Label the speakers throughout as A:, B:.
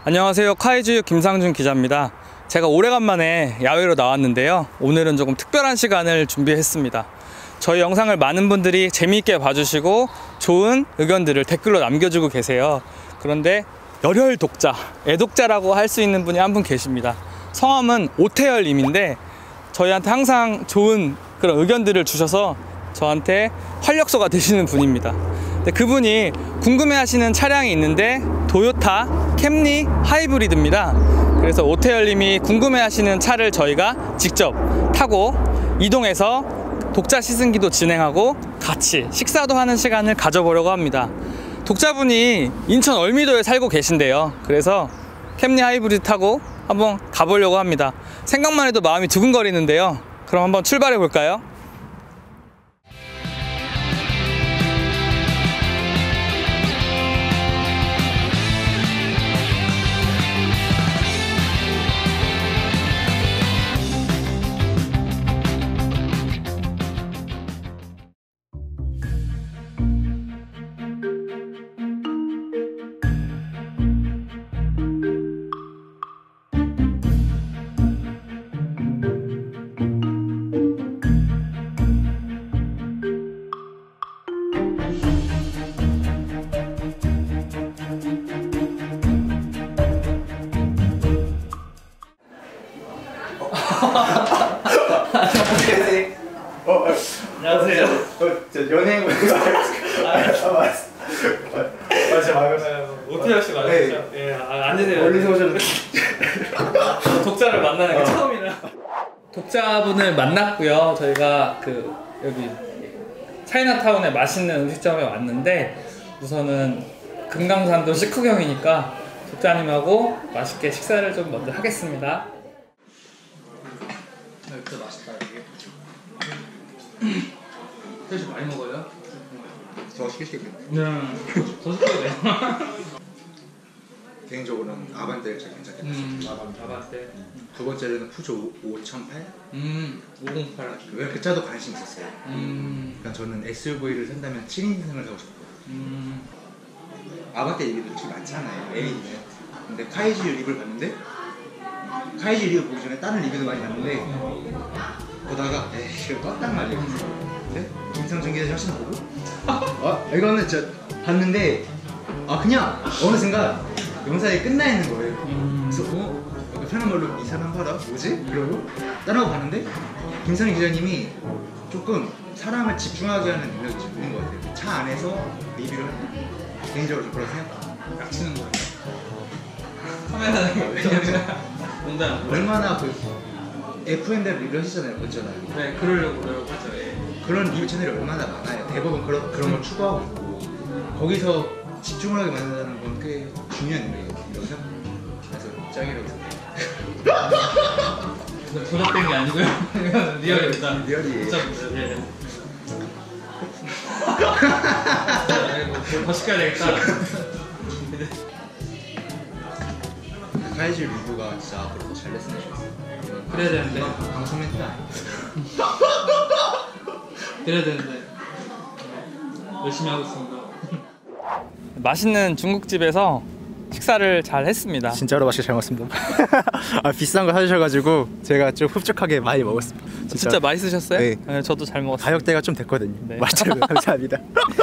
A: 안녕하세요. 카이즈유 김상준 기자입니다. 제가 오래간만에 야외로 나왔는데요. 오늘은 조금 특별한 시간을 준비했습니다. 저희 영상을 많은 분들이 재미있게 봐주시고 좋은 의견들을 댓글로 남겨주고 계세요. 그런데 열혈 독자, 애독자라고 할 수 있는 분이 한 분 계십니다. 성함은 오태열 님인데 저희한테 항상 좋은 그런 의견들을 주셔서 저한테 활력소가 되시는 분입니다. 근데 그분이 궁금해하시는 차량이 있는데 도요타 캠리 하이브리드입니다. 그래서 오태열 님이 궁금해하시는 차를 저희가 직접 타고 이동해서 독자 시승기도 진행하고 같이 식사도 하는 시간을 가져보려고 합니다. 독자분이 인천 얼미도에 살고 계신데요. 그래서 캠리 하이브리드 타고 한번 가보려고 합니다. 생각만 해도 마음이 두근거리는데요. 그럼 한번 출발해 볼까요? 안녕하세요.
B: 저 연예인
A: 오태열 씨 맞으시죠? 예, 앉으세요.
B: 멀리서 오셨는데
A: 독자를 만나는 게 처음이라. 독자분을 만났고요. 저희가 여기 차이나타운에 맛있는 음식점에 왔는데 우선은 금강산도 식후경이니까 독자님하고 맛있게 식사를 좀 먼저 하겠습니다. 진짜 맛있다 이게. 사실 많이 먹어요?
B: 더 시키시겠네요.
A: 네, 더 시켜도 돼요.
B: 개인적으로는 아반떼를 제일 괜찮게 봤어요.
A: 아반떼.
B: 두 번째로는 푸조 5008.
A: 508.
B: 왜 그 차도 관심 있었어요. 그러니까 저는 SUV를 산다면 7인승을 사고 싶어요. 아반떼 리뷰도 솔직히 많잖아요. A는. 근데 카이지유 리뷰를 봤는데 카이지유 리뷰 보기 전에 다른 리뷰도 많이 봤는데 보다가 에이 이거 껐단 말이에요. 근데 김상준 기자 훨씬 보고 이거는 진짜 봤는데 그냥 어느 순간 영상이 끝나 있는 거예요. 그래서 약간 편한 말로 이 사람 봐라 뭐지? 이러고 다른 거 봤는데 김상준 기자님이 조금 사람을 집중하게 하는 능력이 좀 있는 것 같아요. 차 안에서 리뷰를 할 때 개인적으로 좀 그런 생각.
A: 깍치는 거예요. 카메라는 거 왜냐면 농담.
B: 얼마나 F&D 리뷰 하시잖아요, 어쩌나요?
A: 네, 그러려고 하죠. 예.
B: 그런 리뷰 채널이 얼마나 많아요. 대부분 그런 걸 추구하고 있고 거기서 집중을 하게 만든다는 건 꽤 중요한 일이라고 생각합니다. 그래서 짱이라고 생각해요.
A: 조작된 게 아니고요. 이건 리얼입니다.
B: 리얼이에요.
A: 진짜 예. 더 시켜야 되겠다.
B: 카이지 리뷰가 진짜 앞으로 더 잘 됐으면 좋겠어요.
A: 그래야 되는데.
B: 방송 멘트는 아니에요.
A: 그래야 되는데. 열심히 하고 있습니다. 맛있는 중국집에서 식사를 잘 했습니다.
C: 진짜로 맛있게 잘 먹었습니다. 비싼 거 사주셔가지고 제가 좀 흡족하게 많이 먹었습니다.
A: 진짜 맛있으셨어요?
C: 네.
A: 네, 저도 잘 먹었어요.
C: 가격대가 좀 됐거든요.
A: 네.
C: 맛있더라고요. 감사합니다.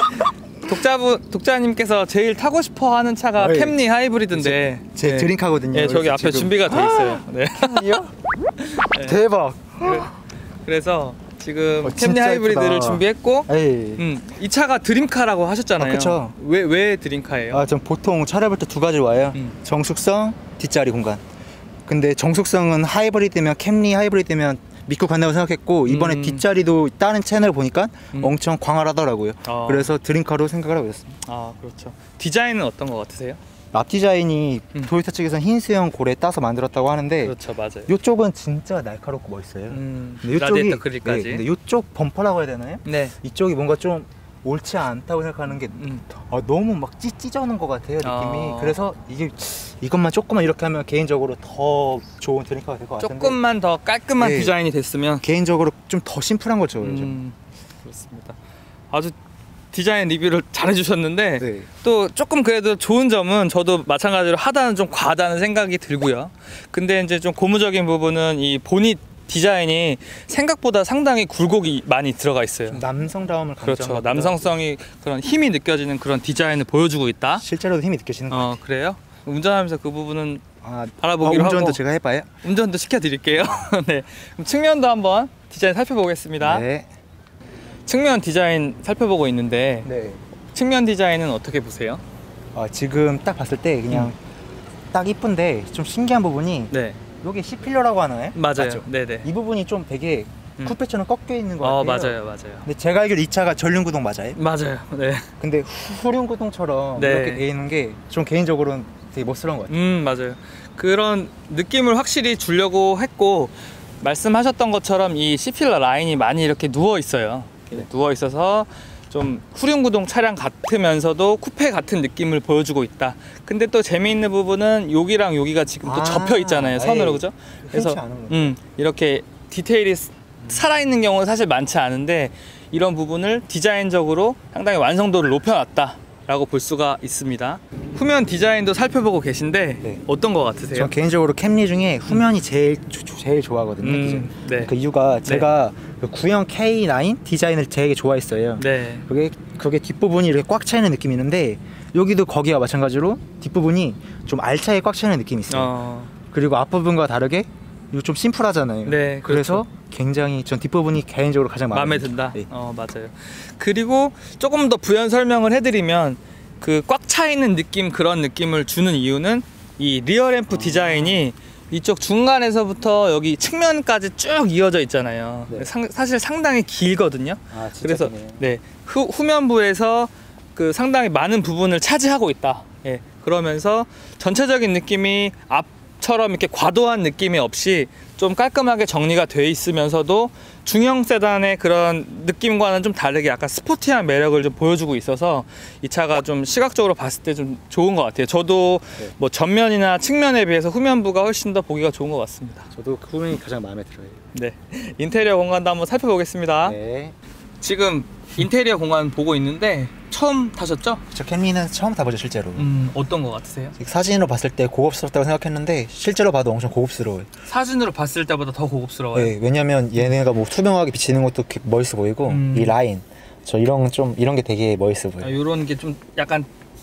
A: 독자님께서 제일 타고 싶어하는 차가
C: 네.
A: 캠리 하이브리드인데
C: 제 드링크거든요.
A: 네, 저기 앞에 준비가 돼 있어요. 네.
C: 네. 대박.
A: 그래서 지금 캠리
C: 진짜
A: 하이브리드를
C: 예쁘다.
A: 준비했고
C: 에이.
A: 이 차가 드림카라고 하셨잖아요.
C: 그쵸.
A: 왜 드림카예요?
C: 전 보통 차를 볼 때 두 가지 와요. 정숙성, 뒷자리 공간. 근데 정숙성은 하이브리드면 캠리 하이브리드면 믿고 간다고 생각했고 이번에 뒷자리도 다른 채널 보니까 엄청 광활하더라고요. 그래서 드림카로 생각을 하고 있었습니다.
A: 그렇죠. 디자인은 어떤 거 같으세요?
C: 앞 디자인이 도요타 측에서는 흰 수영 고래 따서 만들었다고 하는데
A: 그렇죠, 맞아요.
C: 이쪽은 진짜 날카롭고 멋있어요. 근데
A: 라디에이터 그릴까지.
C: 근데 이쪽 범퍼라고 해야 되나요?
A: 네.
C: 이쪽이 뭔가 좀 옳지 않다고 생각하는 게 너무 막 찢어는 것 같아요 느낌이. 그래서 이것만 조금만 이렇게 하면 개인적으로 더 좋은 드링크가 될 것 같은데
A: 조금만 더 깔끔한 디자인이 됐으면
C: 개인적으로 좀 더 심플한 걸 좋아해요.
A: 그렇습니다. 아주 디자인 리뷰를 잘 해주셨는데
C: 네.
A: 또 조금 그래도 좋은 점은 저도 마찬가지로 하다는 좀 과하다는 생각이 들고요. 근데 이제 좀 고무적인 부분은 이 보닛 디자인이 생각보다 상당히 굴곡이 많이 들어가 있어요.
C: 남성다움을
A: 그렇죠.
C: 강조합니다.
A: 남성성이 그런 힘이 느껴지는 그런 디자인을 보여주고 있다.
C: 실제로도 힘이 느껴지는 것 같아요.
A: 그래요? 운전하면서 그 부분은
C: 아,
A: 알아보기로
C: 운전도
A: 하고
C: 제가 해봐요?
A: 운전도 시켜드릴게요. 네. 그럼 측면도 한번 디자인 살펴보겠습니다.
C: 네.
A: 측면 디자인 살펴보고 있는데
C: 네.
A: 측면 디자인은 어떻게 보세요?
C: 지금 딱 봤을 때 그냥 딱 이쁜데 좀 신기한 부분이
A: 네.
C: 여기 C필러라고 하나요?
A: 맞아요.
C: 맞죠?
A: 네네.
C: 이 부분이 좀 되게 쿠페처럼 꺾여 있는 것 같아요.
A: 맞아요. 맞아요.
C: 근데 제가 알기로 이 차가 전륜구동 맞아요?
A: 맞아요. 네.
C: 근데 후륜구동처럼
A: 네.
C: 이렇게 돼 있는 게 좀 개인적으로는 되게 멋스러운 것 같아요.
A: 맞아요. 그런 느낌을 확실히 주려고 했고 말씀하셨던 것처럼 이 C필러 라인이 많이 이렇게 누워 있어요.
C: 네.
A: 누워 있어서 좀 후륜구동 차량 같으면서도 쿠페 같은 느낌을 보여주고 있다. 근데 또 재미있는 부분은 여기랑 여기가 지금 또 접혀 있잖아요. 선으로. 그죠? 그래서
C: 흔치 않은 거.
A: 이렇게 디테일이 살아있는 경우는 사실 많지 않은데 이런 부분을 디자인적으로 상당히 완성도를 높여놨다 라고 볼 수가 있습니다. 후면 디자인도 살펴보고 계신데
C: 네.
A: 어떤 거 같으세요?
C: 전 개인적으로 캠리 중에 후면이 제일 좋아하거든요. 디자인.
A: 네.
C: 그 이유가 제가 그 구형 K9 디자인을 되게 좋아했어요.
A: 네.
C: 그게 뒷부분이 이렇게 꽉 차있는 느낌이 있는데 여기도 거기와 마찬가지로 뒷부분이 좀 알차게 꽉 차있는 느낌이 있어요. 그리고 앞부분과 다르게 이거 좀 심플하잖아요.
A: 네,
C: 그래서
A: 그렇죠.
C: 굉장히 전 뒷부분이 개인적으로 가장
A: 마음에 든다.
C: 네.
A: 맞아요. 그리고 조금 더 부연 설명을 해드리면 그 꽉 차 있는 느낌 그런 느낌을 주는 이유는 이 리어 램프 디자인이 이쪽 중간에서부터 여기 측면까지 쭉 이어져 있잖아요.
C: 네.
A: 사실 상당히 길거든요.
C: 진짜
A: 그래서
C: 기네요.
A: 네 후면부에서 그 상당히 많은 부분을 차지하고 있다. 예. 그러면서 전체적인 느낌이 앞처럼 이렇게 과도한 느낌이 없이 좀 깔끔하게 정리가 돼 있으면서도 중형 세단의 그런 느낌과는 좀 다르게 약간 스포티한 매력을 좀 보여주고 있어서 이 차가 좀 시각적으로 봤을 때 좀 좋은 것 같아요. 저도
C: 네.
A: 뭐 전면이나 측면에 비해서 후면부가 훨씬 더 보기가 좋은 것 같습니다.
C: 저도 그 부분이 가장 마음에 들어요.
A: 네, 인테리어 공간도 한번 살펴보겠습니다.
C: 네.
A: 지금 인테리어 공간 보고 있는데 처음 타셨죠?
C: 저 캠리는 처음 타보죠 실제로.
A: 어떤 거 같으세요?
C: 사진으로 봤을 때 고급스럽다고 생각했는데 실제로 봐도 엄청 고급스러워요.
A: 사진으로 봤을 때보다 더 고급스러워요.
C: 네, 왜냐면 얘네가 뭐 투명하게 비치는 것도 멋있어 보이고 이 라인 저 이런 게 되게 멋있어 보여요.
A: 이런 게 좀 약간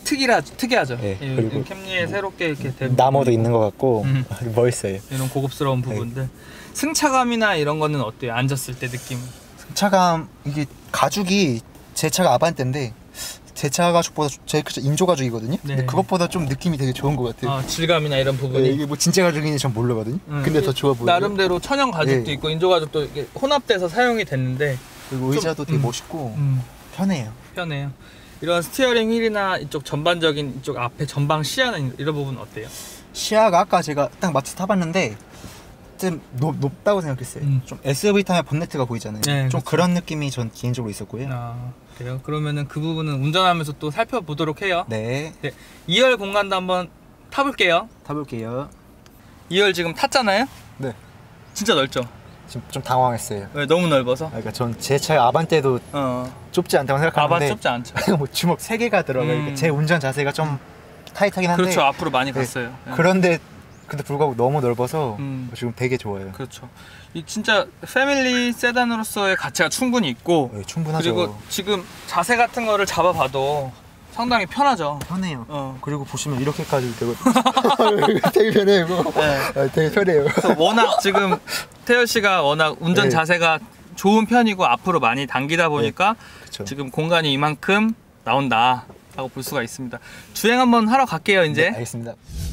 A: 특이하죠.
C: 네,
A: 이
C: 그리고
A: 캠리에 새롭게 이렇게 된
C: 나무도 있는 것 같고 멋있어요.
A: 이런 고급스러운 부분들. 승차감이나 이런 거는 어때요? 앉았을 때 느낌?
C: 승차감 이게 가죽이 제 차가 아반떼인데 제 차 가죽보다 제 인조 가죽이거든요.
A: 네.
C: 근데 그것보다 좀 느낌이 되게 좋은 것 같아요.
A: 질감이나 이런 부분이.
C: 네, 이게 뭐 진짜 가죽인지 전 모르거든요. 근데 더 좋아 보여요.
A: 나름대로 천연 가죽도
C: 네.
A: 있고 인조 가죽도 이렇게 혼합돼서 사용이 됐는데
C: 그리고 의자도 되게 멋있고 편해요.
A: 편해요. 이런 스티어링 휠이나 이쪽 전반적인 이쪽 앞에 전방 시야는 이런 부분 어때요?
C: 시야가 아까 제가 딱 마트 타봤는데 좀 높다고 생각했어요. 좀 SUV 타면 본네트가 보이잖아요.
A: 네,
C: 좀
A: 그렇죠.
C: 그런 느낌이 전 개인적으로 있었고요.
A: 그래요? 그러면은 그 부분은 운전하면서 또 살펴보도록 해요.
C: 네,
A: 2열 공간도 한번 타볼게요.
C: 타볼게요.
A: 2열 지금 탔잖아요?
C: 네,
A: 진짜 넓죠?
C: 지금 좀 당황했어요.
A: 왜 너무 넓어서?
C: 그러니까 전 제 차 아반떼도 좁지 않다고 생각하는데
A: 좁지 않죠.
C: 뭐 주먹 3개가 들어가요. 제 운전 자세가 좀 타이트하긴 한데
A: 그렇죠. 앞으로 많이
C: 네.
A: 갔어요.
C: 그런데 근데 불구하고 너무 넓어서 지금 되게 좋아요.
A: 그렇죠. 이 진짜 패밀리 세단으로서의 가치가 충분히 있고
C: 네, 충분하죠.
A: 그리고 지금 자세 같은 거를 잡아봐도 상당히 편하죠.
C: 편해요. 그리고 보시면 이렇게까지 되거든요. 되게 편해요.
A: 네.
C: 되게 편해요.
A: 그래서 워낙 지금 태열 씨가 워낙 운전
C: 네.
A: 자세가 좋은 편이고 앞으로 많이 당기다 보니까
C: 그쵸.
A: 지금 공간이 이만큼 나온다 라고 볼 수가 있습니다. 주행 한번 하러 갈게요. 이제
C: 네, 알겠습니다.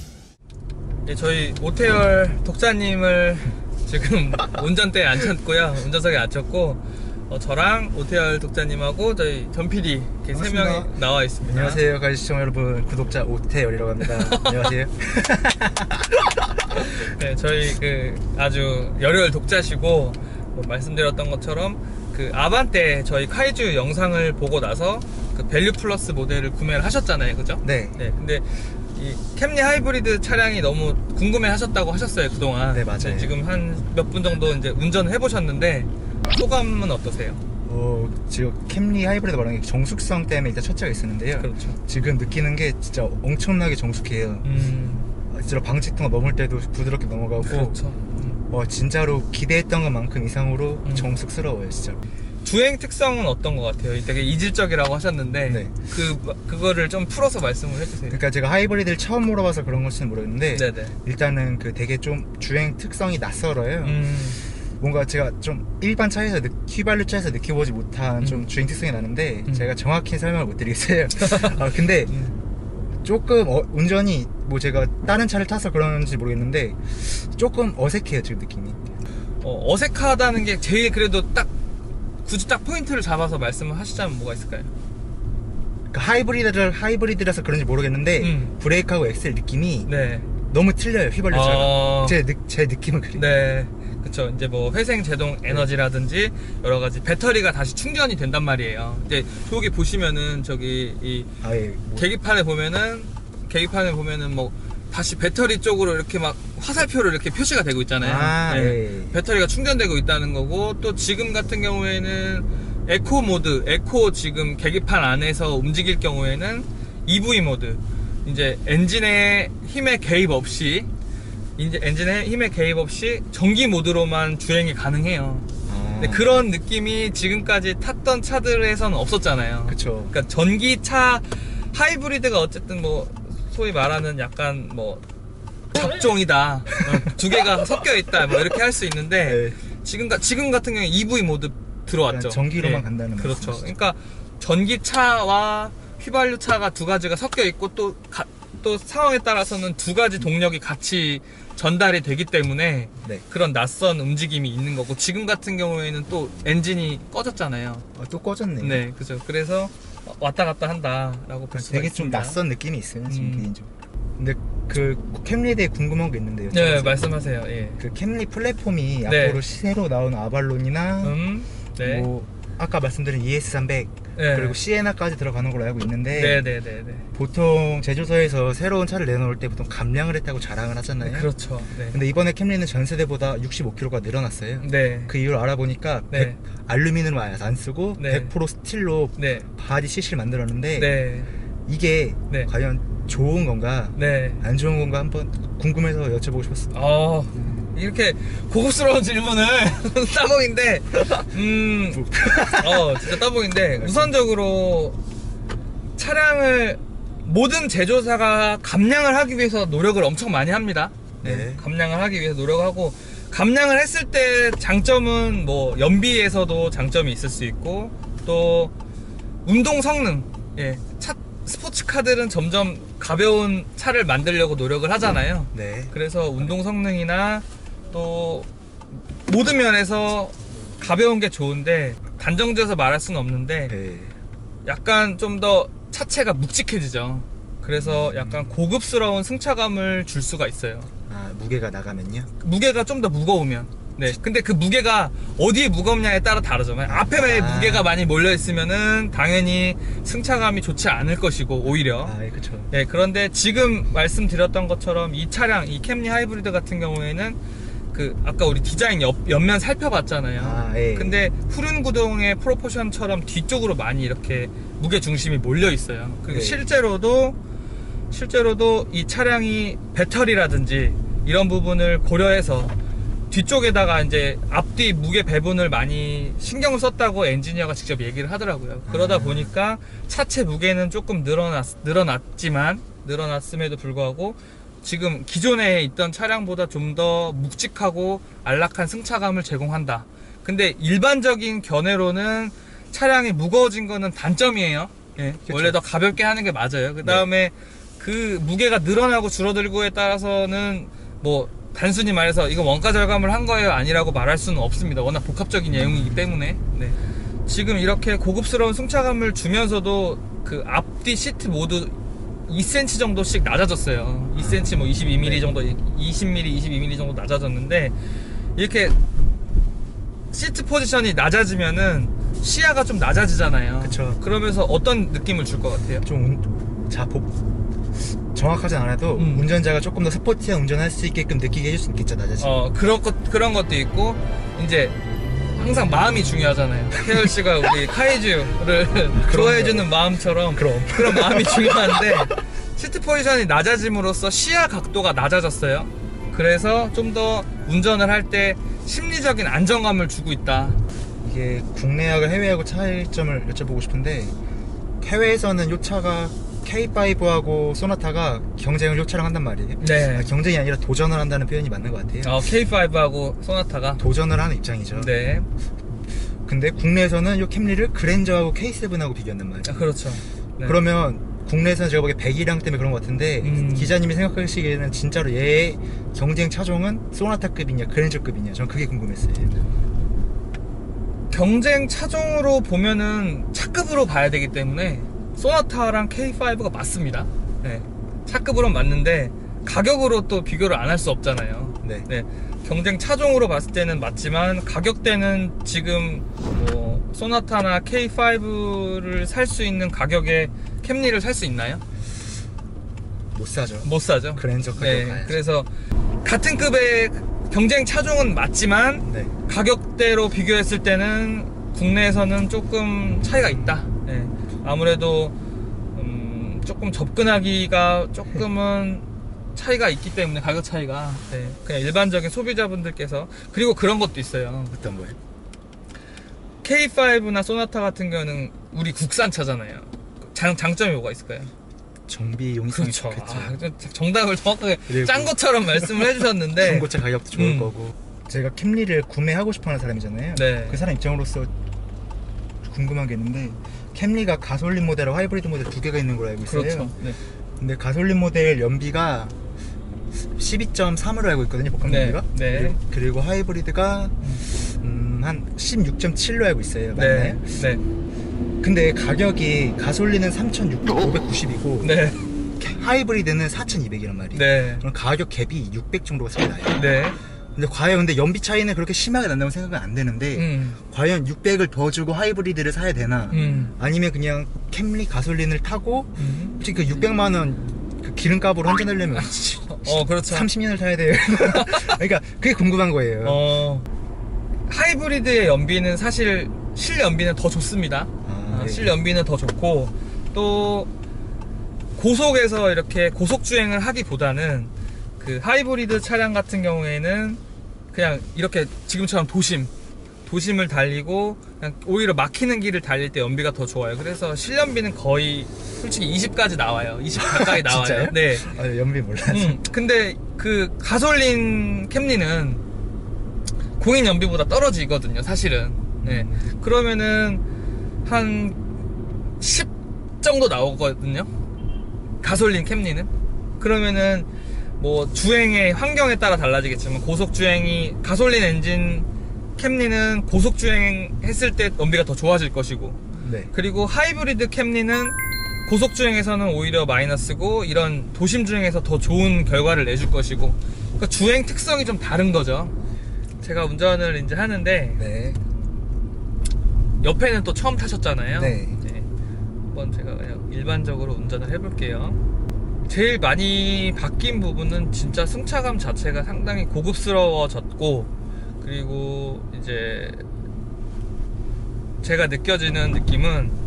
A: 저희 오태열 독자님을 지금 운전대에 앉혔고요. 운전석에 앉혔고 저랑 오태열 독자님하고 저희 전 PD 이렇게 세 명이 나와 있습니다.
C: 안녕하세요, 가시청 여러분. 구독자 오태열이라고 합니다. 안녕하세요.
A: 네, 저희 그 아주 열혈 독자시고 말씀드렸던 것처럼 그 아반떼 저희 카이주 영상을 보고 나서 그 밸류 플러스 모델을 구매를 하셨잖아요, 그죠?
C: 네.
A: 근데 이 캠리 하이브리드 차량이 너무 궁금해 하셨다고 하셨어요, 그동안.
C: 네, 맞아요.
A: 지금 한 몇 분 정도 이제 운전을 해보셨는데 소감은 어떠세요?
C: 지금 캠리 하이브리드 말하는 게 정숙성 때문에 일단 첫째가 있었는데요.
A: 그렇죠.
C: 지금 느끼는 게 진짜 엄청나게 정숙해요. 진짜 방지턱 넘을 때도 부드럽게 넘어가고.
A: 그렇죠.
C: 진짜로 기대했던 것만큼 이상으로 정숙스러워요, 진짜.
A: 주행 특성은 어떤 것 같아요? 되게 이질적이라고 하셨는데
C: 네.
A: 그거를 좀 풀어서 말씀을 해주세요.
C: 그러니까 제가 하이브리드를 처음 물어봐서 그런 걸지는 모르겠는데
A: 네네.
C: 일단은 그 되게 좀 주행 특성이 낯설어요. 뭔가 제가 좀 일반 차에서 휘발유 차에서 느껴보지 못한 좀 주행 특성이 나는데 제가 정확히 설명을 못 드리겠어요. 근데 조금 운전이 뭐 제가 다른 차를 타서 그런지 모르겠는데 조금 어색해요, 지금 느낌이.
A: 어색하다는 게 제일 그래도 굳이 딱 포인트를 잡아서 말씀을 하시자면 뭐가 있을까요?
C: 그러니까 하이브리드라서 그런지 모르겠는데 브레이크하고 엑셀 느낌이
A: 네.
C: 너무 틀려요, 휘발유차가. 제 느낌은 그래요.
A: 네. 그쵸. 이제 뭐 회생 제동 에너지라든지 여러 가지 배터리가 다시 충전이 된단 말이에요. 이제 저기 보시면은 저기 이 계기판에 보면은 뭐 다시 배터리 쪽으로 이렇게 막 화살표로 이렇게 표시가 되고 있잖아요. 네. 배터리가 충전되고 있다는 거고, 또 지금 같은 경우에는 에코 모드, 지금 계기판 안에서 움직일 경우에는 EV 모드, 이제 엔진의 힘의 개입 없이 전기 모드로만 주행이 가능해요. 근데 그런 느낌이 지금까지 탔던 차들에서는 없었잖아요.
C: 그쵸.
A: 그러니까 전기차 하이브리드가 어쨌든 뭐 소위 말하는 약간 뭐 잡종이다, 두 개가 섞여 있다, 뭐 이렇게 할 수 있는데 지금 같은 경우에 EV 모드 들어왔죠.
C: 전기로만 간다는
A: 그렇죠.
C: 말씀이시죠.
A: 그러니까 전기차와 휘발유차가 두 가지가 섞여 있고 또 상황에 따라서는 두 가지 동력이 같이 전달이 되기 때문에 그런 낯선 움직임이 있는 거고, 지금 같은 경우에는 또 엔진이 꺼졌잖아요.
C: 또 꺼졌네요.
A: 네, 그죠. 그래서 왔다 갔다 한다라고 볼 수가
C: 되게
A: 있습니다.
C: 좀 낯선 느낌이 있어요, 지금 개인적으로. 근데 그 캠리에 대해 궁금한 게 있는데요.
A: 네, 말씀하세요. 예.
C: 그 캠리 플랫폼이
A: 네.
C: 앞으로 새로 나온 아발론이나
A: 네.
C: 뭐 아까 말씀드린 ES300
A: 네.
C: 그리고 시에나까지 들어가는 걸로 알고 있는데
A: 네네네.
C: 보통 제조사에서 새로운 차를 내놓을 때 보통 감량을 했다고 자랑을 하잖아요.
A: 그렇죠. 네.
C: 근데 이번에 캠리는 전 세대보다 65kg가 늘어났어요.
A: 네.
C: 그 이유를 알아보니까
A: 네.
C: 알루미늄을 안 쓰고
A: 네.
C: 100% 스틸로
A: 네.
C: 바디 CC를 만들었는데
A: 네.
C: 이게
A: 네.
C: 과연 좋은 건가
A: 네.
C: 안 좋은 건가 한번 궁금해서 여쭤보고 싶었습니다.
A: 이렇게 고급스러운 질문을 따봉인데 진짜 따봉인데, 우선적으로 차량을 모든 제조사가 감량을 하기 위해서 노력을 엄청 많이 합니다.
C: 네.
A: 감량을 하기 위해서 노력하고, 감량을 했을 때 장점은 뭐 연비에서도 장점이 있을 수 있고, 또 운동 성능, 스포츠카들은 점점 가벼운 차를 만들려고 노력을 하잖아요.
C: 네.
A: 그래서 운동 성능이나 또 모든 면에서 가벼운 게 좋은데, 단정지어서 말할 수는 없는데 약간 좀 더 차체가 묵직해지죠. 그래서 약간 고급스러운 승차감을 줄 수가 있어요.
C: 무게가 나가면요?
A: 무게가 좀 더 무거우면. 네. 근데 그 무게가 어디에 무겁냐에 따라 다르죠. 앞에 무게가 많이 몰려 있으면은 당연히 승차감이 좋지 않을 것이고, 오히려.
C: 그렇죠.
A: 네. 그런데 지금 말씀드렸던 것처럼 이 차량, 이 캠리 하이브리드 같은 경우에는 아까 우리 디자인 옆면 살펴봤잖아요. 근데 후륜 구동의 프로포션처럼 뒤쪽으로 많이 이렇게 무게 중심이 몰려 있어요. 그리고 실제로도 이 차량이 배터리라든지 이런 부분을 고려해서 뒤쪽에다가 이제 앞뒤 무게 배분을 많이 신경을 썼다고 엔지니어가 직접 얘기를 하더라고요. 그러다 보니까 차체 무게는 조금 늘어났음에도 불구하고 지금 기존에 있던 차량보다 좀 더 묵직하고 안락한 승차감을 제공한다. 근데 일반적인 견해로는 차량이 무거워진 거는 단점이에요. 원래 더 가볍게 하는 게 맞아요. 그 다음에 그 무게가 늘어나고 줄어들고에 따라서는 뭐 단순히 말해서 이거 원가 절감을 한 거예요, 아니라고 말할 수는 없습니다. 워낙 복합적인 내용이기 때문에. 지금 이렇게 고급스러운 승차감을 주면서도 그 앞뒤 시트 모두 2cm 정도씩 낮아졌어요. 2cm 뭐 22mm 정도, 20mm, 22mm 정도 낮아졌는데, 이렇게 시트 포지션이 낮아지면은 시야가 좀 낮아지잖아요.
C: 그쵸.
A: 그러면서 어떤 느낌을 줄 것 같아요?
C: 정확하진 않아도 운전자가 조금 더 스포티한 운전할 수 있게끔 느끼게 해줄 수 있겠죠, 낮아지면.
A: 그런 것도 있고, 이제 항상 마음이 중요하잖아요. 태열 씨가 우리 카이주를 좋아해주는 마음처럼 그런 마음이 중요한데 시트 포지션이 낮아짐으로써 시야 각도가 낮아졌어요. 그래서 좀 더 운전을 할 때 심리적인 안정감을 주고 있다.
C: 이게 국내하고 해외하고 차이점을 여쭤보고 싶은데 해외에서는 이 차가 K5하고 소나타가 경쟁을 이 차랑 한단 말이에요.
A: 네.
C: 경쟁이 아니라 도전을 한다는 표현이 맞는 것 같아요.
A: K5하고 소나타가
C: 도전을 하는 입장이죠.
A: 네.
C: 근데 국내에서는 이 캠리를 그랜저하고 K7하고 비교한단 말이에요.
A: 그렇죠. 네.
C: 그러면 국내에서는 제가 보기에 배기량 때문에 그런 것 같은데 기자님이 생각하시기에는 진짜로 얘의 경쟁 차종은 소나타급이냐 그랜저급이냐 저는 그게 궁금했어요.
A: 경쟁 차종으로 보면은 차급으로 봐야 되기 때문에 소나타랑 K5가 맞습니다. 네. 차급으로는 맞는데 가격으로 또 비교를 안 할 수 없잖아요.
C: 네.
A: 네. 경쟁 차종으로 봤을 때는 맞지만 가격대는 지금 뭐 소나타나 K5를 살 수 있는 가격에 캠리를 살 수 있나요?
C: 못 사죠.
A: 못 사죠.
C: 그랜저 가격
A: 네.
C: 가야죠.
A: 그래서 같은 급의 경쟁 차종은 맞지만
C: 네.
A: 가격대로 비교했을 때는 국내에서는 조금 차이가 있다. 네. 아무래도 조금 접근하기가 조금은 차이가 있기 때문에 가격 차이가 네. 그냥 일반적인 소비자분들께서 그리고 그런 것도 있어요.
C: 어떤 거예요?
A: K5나 소나타 같은 경우는 우리 국산 차잖아요. 장점이 뭐가 있을까요?
C: 정비 용이성이
A: 그렇죠.
C: 좋겠죠.
A: 정답을 정확하게
C: 그리고
A: 짠 것처럼 말씀을 해주셨는데
C: 중고차 가격도 좋을 거고. 제가 캠리를 구매하고 싶어하는 사람이잖아요.
A: 네.
C: 그 사람 입장으로서 궁금한 게 있는데 캠리가 가솔린 모델하고 하이브리드 모델 두 개가 있는 걸로 알고 있어요.
A: 그렇죠. 네.
C: 근데 가솔린 모델 연비가 12.3으로 알고 있거든요. 복합
A: 네.
C: 연비가.
A: 네.
C: 그리고 하이브리드가 한 16.7로 알고 있어요. 맞나요?
A: 네.
C: 근데 가격이 가솔린은 3,590이고
A: 네.
C: 하이브리드는 4,200이란 말이에요.
A: 네.
C: 그럼 가격 갭이 600 정도가 차이 나요.
A: 네.
C: 근데 과연 연비 차이는 그렇게 심하게 난다고 생각은 안 되는데 과연 600을 더 주고 하이브리드를 사야 되나 아니면 그냥 캠리 가솔린을 타고 솔직히 그 600만 원 그 기름값으로 환전하려면
A: 그렇죠.
C: 30년을 타야 돼요. 그러니까 그게 궁금한 거예요.
A: 하이브리드의 연비는 사실 실 연비는 더 좋습니다.
C: 네.
A: 실 연비는 더 좋고 또 고속에서 이렇게 고속 주행을 하기보다는 그 하이브리드 차량 같은 경우에는 그냥 이렇게 지금처럼 도심을 달리고 그냥 오히려 막히는 길을 달릴 때 연비가 더 좋아요. 그래서 실연비는 거의 솔직히 20까지 나와요. 20 가까이 나와요.
C: 진짜요?
A: 네.
C: 연비 몰라서.
A: 근데 그 가솔린 캠리는 공인 연비보다 떨어지거든요. 사실은. 네. 그러면은 한 10 정도 나오거든요. 가솔린 캠리는. 그러면은 뭐 주행의 환경에 따라 달라지겠지만 고속 주행이 가솔린 엔진 캠리는 고속 주행 했을 때 연비가 더 좋아질 것이고
C: 네.
A: 그리고 하이브리드 캠리는 고속 주행에서는 오히려 마이너스고 이런 도심 주행에서 더 좋은 결과를 내줄 것이고 그러니까 주행 특성이 좀 다른 거죠. 제가 운전을 이제 하는데
C: 네.
A: 옆에는 또 처음 타셨잖아요.
C: 네.
A: 한번 제가 그냥 일반적으로 운전을 해볼게요. 제일 많이 바뀐 부분은 진짜 승차감 자체가 상당히 고급스러워졌고 그리고 이제 제가 느껴지는 느낌은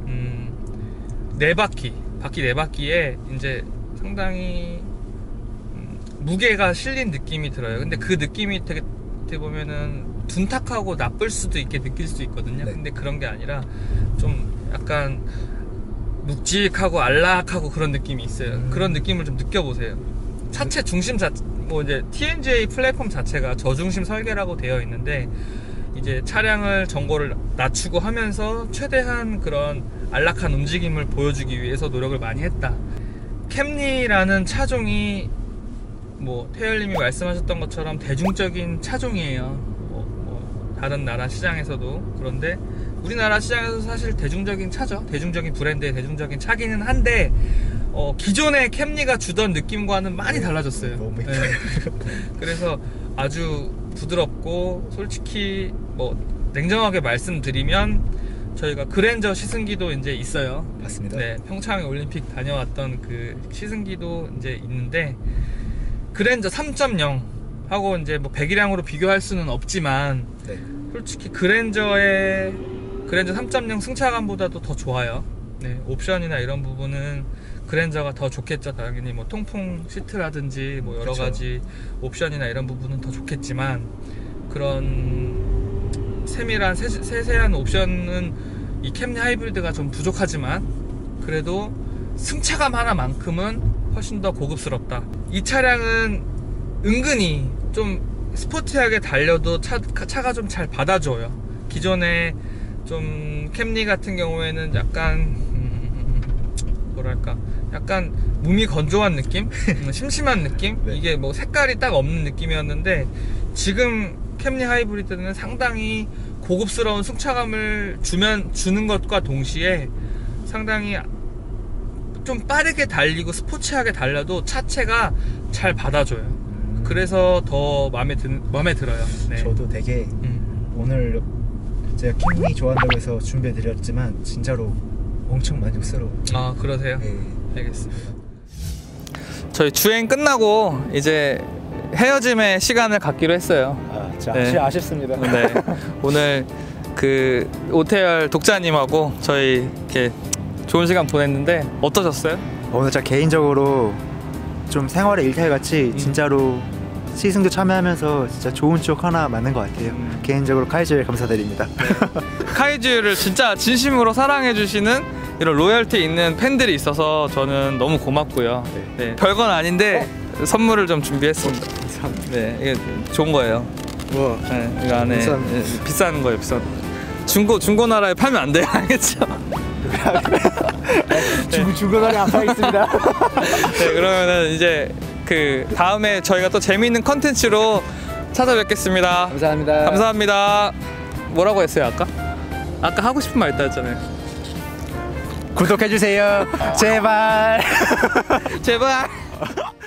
A: 바퀴 네 바퀴에 이제 상당히 무게가 실린 느낌이 들어요. 근데 그 느낌이 되게 보면은 둔탁하고 나쁠 수도 있게 느낄 수 있거든요.
C: 네.
A: 근데 그런 게 아니라 좀 약간 묵직하고 안락하고 그런 느낌이 있어요. 그런 느낌을 좀 느껴보세요. 차체 중심 뭐 이제 TNGA 플랫폼 자체가 저중심 설계라고 되어 있는데 이제 차량을 전고를 낮추고 하면서 최대한 그런 안락한 움직임을 보여주기 위해서 노력을 많이 했다. 캠리라는 차종이 뭐 태열님이 말씀하셨던 것처럼 대중적인 차종이에요. 뭐 다른 나라 시장에서도. 그런데 우리나라 시장에서 사실 대중적인 차죠. 대중적인 브랜드의 대중적인 차기는 한데 기존의 캠리가 주던 느낌과는 많이 달라졌어요.
C: 너무
A: 네. 그래서 아주 부드럽고 솔직히 뭐 냉정하게 말씀드리면 저희가 그랜저 시승기도 이제 있어요.
C: 맞습니다.
A: 네, 평창 올림픽 다녀왔던 그 시승기도 이제 있는데 그랜저 3.0 하고 이제 뭐 배기량으로 비교할 수는 없지만
C: 네.
A: 솔직히 그랜저 3.0 승차감보다도 더 좋아요. 네, 옵션이나 이런 부분은 그랜저가 더 좋겠죠. 당연히 뭐 통풍 시트라든지 뭐 여러
C: 그쵸.
A: 가지 옵션이나 이런 부분은 더 좋겠지만 그런 세밀한 세세한 옵션은 이 캠리 하이브리드가 좀 부족하지만 그래도 승차감 하나만큼은 훨씬 더 고급스럽다. 이 차량은 은근히 좀 스포티하게 달려도 차가 좀 잘 받아줘요. 기존에 좀 캠리 같은 경우에는 약간 뭐랄까 약간 몸이 건조한 느낌? 심심한 느낌?
C: 네.
A: 이게 뭐 색깔이 딱 없는 느낌이었는데 지금 캠리 하이브리드는 상당히 고급스러운 승차감을 주는 것과 동시에 상당히 좀 빠르게 달리고 스포츠하게 달려도 차체가 잘 받아줘요. 그래서 더 마음에 들어요. 네.
C: 저도 되게 오늘 제가 캠리 좋아한다고 해서 준비해드렸지만 진짜로 엄청 만족스러워요.
A: 아, 그러세요?
C: 네.
A: 알겠습니다. 저희 주행 끝나고 이제 헤어짐의 시간을 갖기로 했어요.
C: 아, 진짜
A: 네.
C: 아쉽습니다.
A: 네. 오늘 그 오태열 독자님하고 저희 이렇게 좋은 시간 보냈는데 어떠셨어요?
C: 오늘 진짜 개인적으로 좀 생활의 일탈 같이 진짜로 시승도 참여하면서 진짜 좋은 추억 하나 만든 것 같아요. 개인적으로 카이즈에 감사드립니다.
A: 카이즈를 진짜 진심으로 사랑해주시는 이런 로열티 있는 팬들이 있어서 저는 너무 고맙고요. 네. 별건 아닌데 선물을 좀 준비했습니다. 네, 이게 좋은 거예요.
C: 우와.
A: 네, 이거 안에
C: 감사합니다.
A: 비싼 거예요, 비싼. 중고 나라에 팔면 안 돼요, 알겠죠?
C: 중고나라에 안 파겠습니다.
A: 네, 그러면은 이제 그 다음에 저희가 또 재미있는 컨텐츠로 찾아뵙겠습니다.
C: 감사합니다.
A: 감사합니다. 뭐라고 했어요, 아까? 아까 하고 싶은 말 있다 했잖아요.
C: 구독해주세요. 제발.
A: 제발.